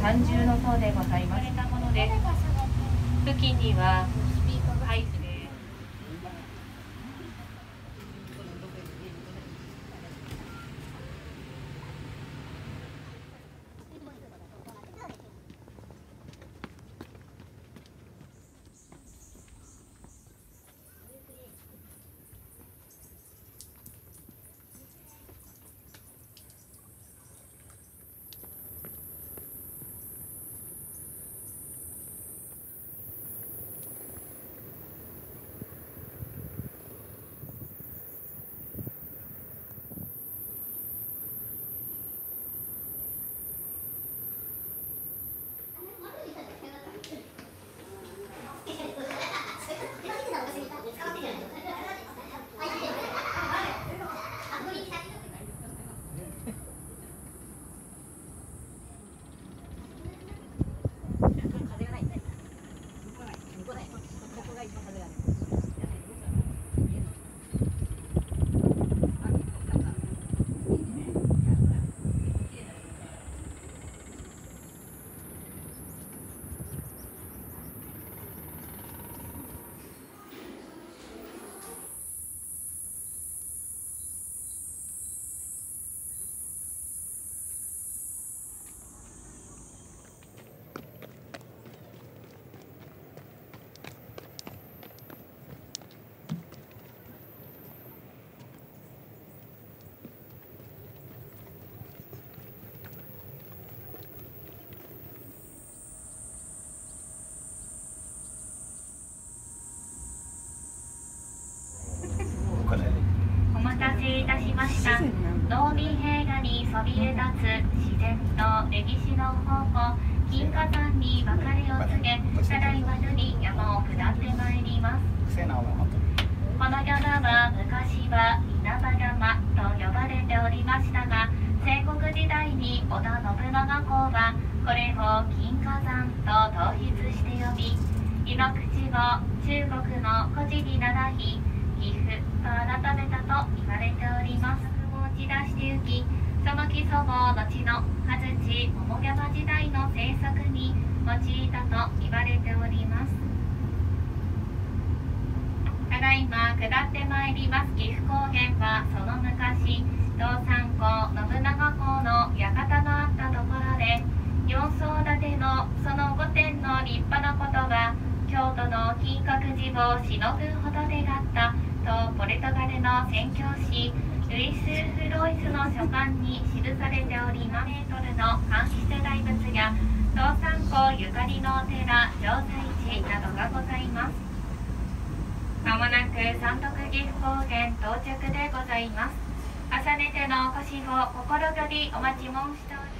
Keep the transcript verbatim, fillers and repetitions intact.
三重の塔でございます。付近にははいお待たせいたしました。農民平野にそびえ立つ自然と歴史の宝庫金華山に別れを告げ、ただいまより山を下ってまいります。この山は昔は稲葉山と呼ばれておりましたが、戦国時代に織田信長公はこれを金華山と統一して呼び、井の口を中国の古事に倣い岐阜と改めたと言われております。持ち出してゆき、その基礎を後の安土桃山時代の政策に用いたと言われております。ただいま下ってまいります岐阜高原は、その昔道三公信長公の館のあったところで、四層建てのその御殿の立派なことは京都の金閣寺をしのぐほどであったとポルトガルの宣教師ルイス・フロイスの書簡に記されており、ななメートルの漢筆大仏や道三公ゆかりのお寺浄財寺などがございます。まもなく山徳岐阜高原到着でございます。重ねてのお越しを心よりお待ち申しております。